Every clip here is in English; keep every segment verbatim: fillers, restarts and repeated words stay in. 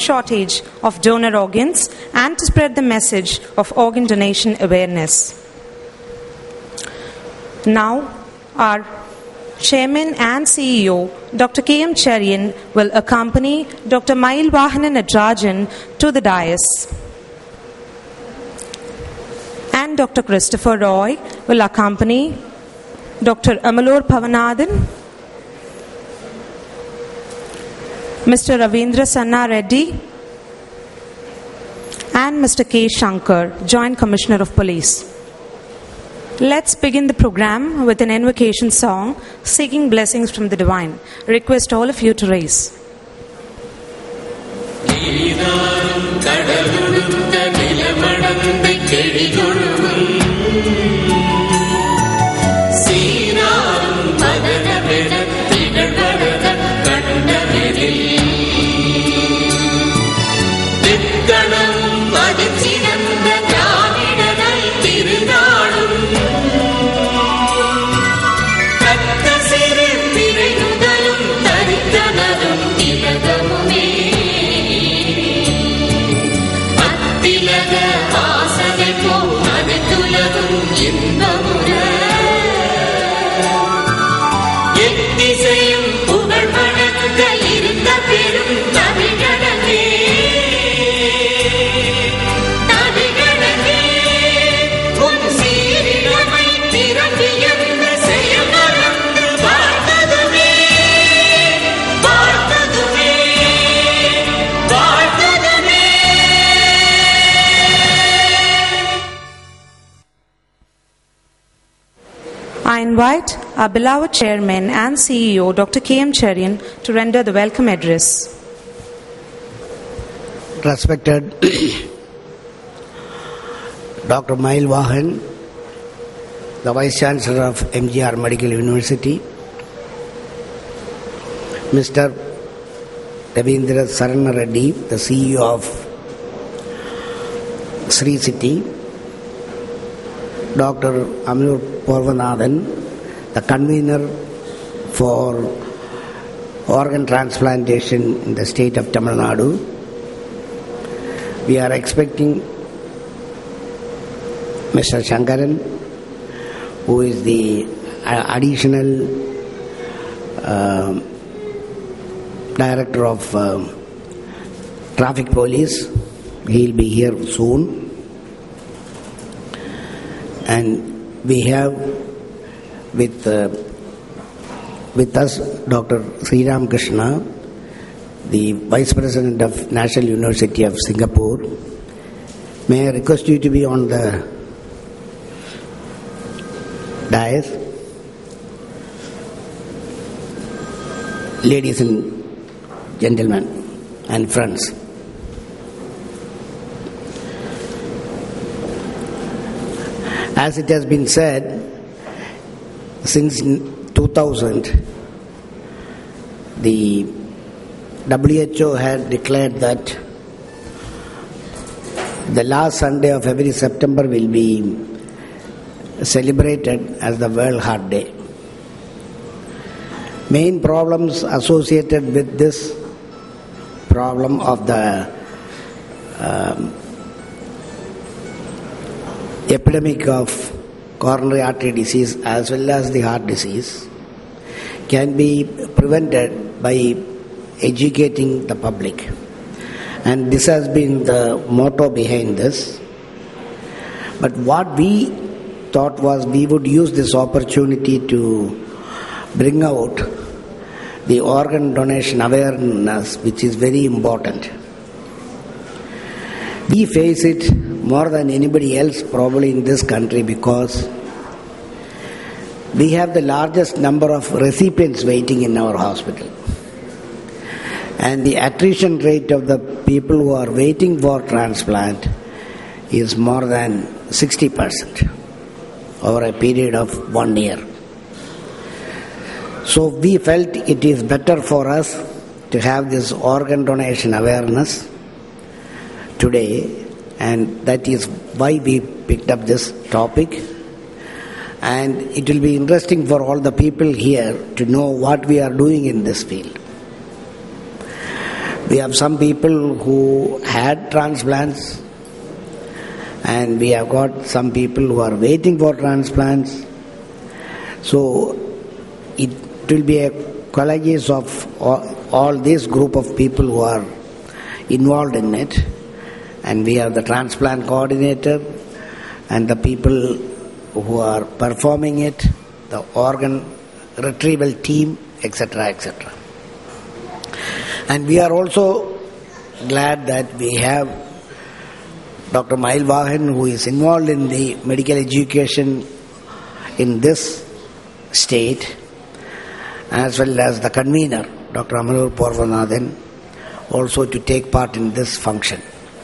shortage of donor organs and to spread the message of organ donation awareness. Now, our Chairman and C E O, Doctor K M Cherian, will accompany Doctor Mayilvahanan Natarajan to the dais. And Doctor Christopher Roy will accompany Doctor Amalur Pavanathan, Mister Ravindra Shannareddy, and Mister K. Shankar, Joint Commissioner of Police. Let's begin the program with an invocation song, seeking blessings from the divine. Request all of you to raise. I invite our beloved Chairman and C E O, Doctor K M Cherian, to render the welcome address. Respected Doctor Mayilvahan, the Vice-Chancellor of M G R Medical University, Mister Ravindra Shannareddy, the C E O of SriCityin, Doctor Amalur Pavanathan, the convener for organ transplantation in the state of Tamil Nadu. We are expecting Mister Shankaran, who is the additional uh, director of uh, traffic police. He will be here soon. And we have with uh, with us Doctor Sri Ram Krishna, the Vice President of National University of Singapore. May I request you to be on the dais. Ladies and gentlemen and friends, as it has been said, since two thousand, the W H O had declared that the last Sunday of every September will be celebrated as the World Heart Day. Main problems associated with this problem of the um, epidemic of coronary artery disease as well as the heart disease can be prevented by educating the public. And this has been the motto behind this. But what we thought was we would use this opportunity to bring out the organ donation awareness, which is very important. We face it more than anybody else probably in this country because we have the largest number of recipients waiting in our hospital. And the attrition rate of the people who are waiting for transplant is more than sixty percent over a period of one year. So we felt it is better for us to have this organ donation awareness today, and that is why we picked up this topic. And it will be interesting for all the people here to know what we are doing in this field. We have some people who had transplants, and we have got some people who are waiting for transplants. So it will be a college of all, all this group of people who are involved in it, and we are the transplant coordinator and the people who are performing it, the organ retrieval team, et cetera, et cetera. And we are also glad that we have Doctor Mayilvahanan, who is involved in the medical education in this state, as well as the convener, Doctor Ravindra, also to take part in this function.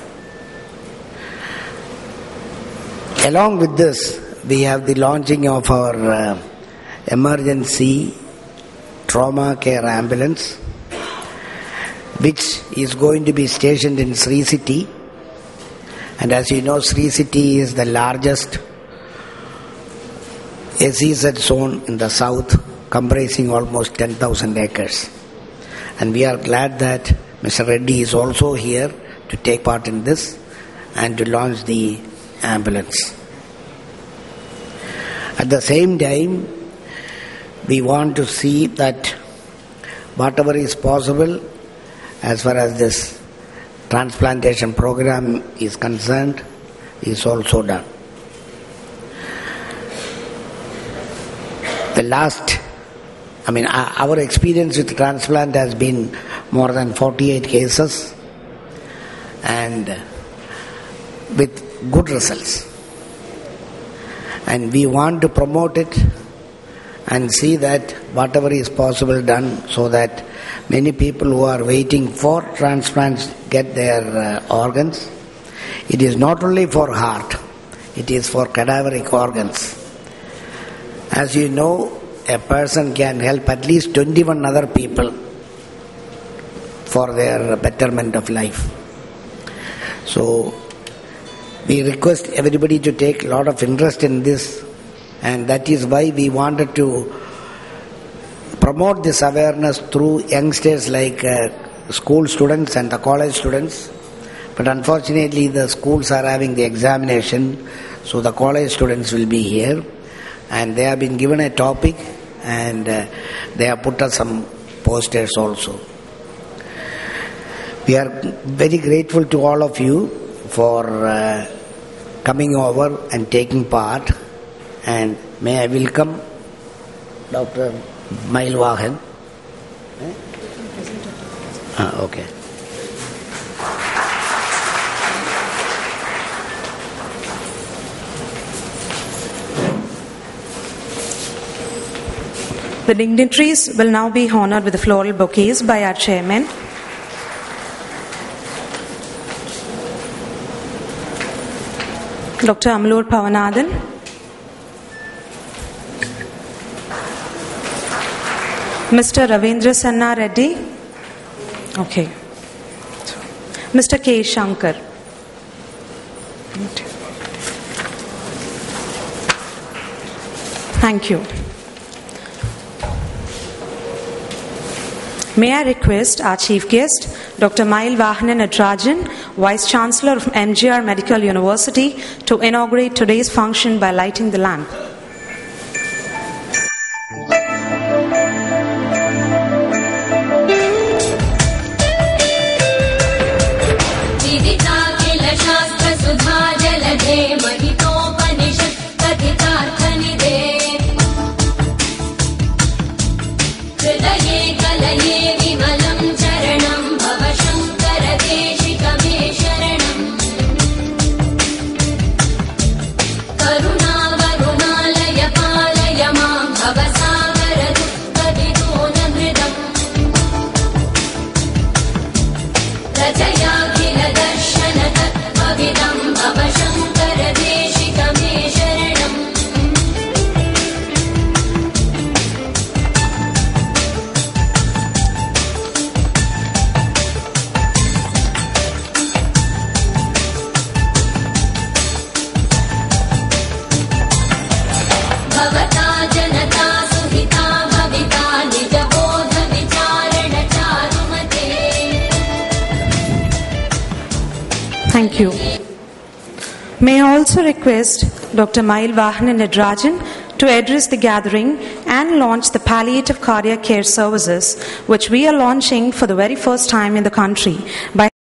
Along with this, we have the launching of our uh, emergency trauma care ambulance, which is going to be stationed in SriCity. And as you know, SriCity is the largest S E Z zone in the south, comprising almost ten thousand acres. And we are glad that Mister Reddy is also here to take part in this and to launch the ambulance. At the same time, we want to see that whatever is possible as far as this transplantation program is concerned is also done. The last, I mean, our experience with transplant has been more than forty-eight cases and with good results. And we want to promote it and see that whatever is possible done so that many people who are waiting for transplants get their uh, organs. It is not only for heart, it is for cadaveric organs. As you know, a person can help at least twenty-one other people for their betterment of life. So, we request everybody to take a lot of interest in this, and that is why we wanted to promote this awareness through youngsters like uh, school students and the college students. But unfortunately, the schools are having the examination, so the college students will be here, and they have been given a topic, and uh, they have put us some posters also. We are very grateful to all of you for uh, coming over and taking part, and may I welcome Doctor Mayilvahanan. Eh? Ah, okay. The dignitaries will now be honored with the floral bouquets by our chairman. Doctor Mayilvahanan, Mister Ravindra Shannareddy, okay, Mister K. Shankar. Thank you. May I request our chief guest, Doctor Mayilvahanan Natarajan, Vice-Chancellor of M G R Medical University, to inaugurate today's function by lighting the lamp. Thank you. May I also request Doctor Mayilvahanan Natarajan to address the gathering and launch the palliative cardiac care services, which we are launching for the very first time in the country by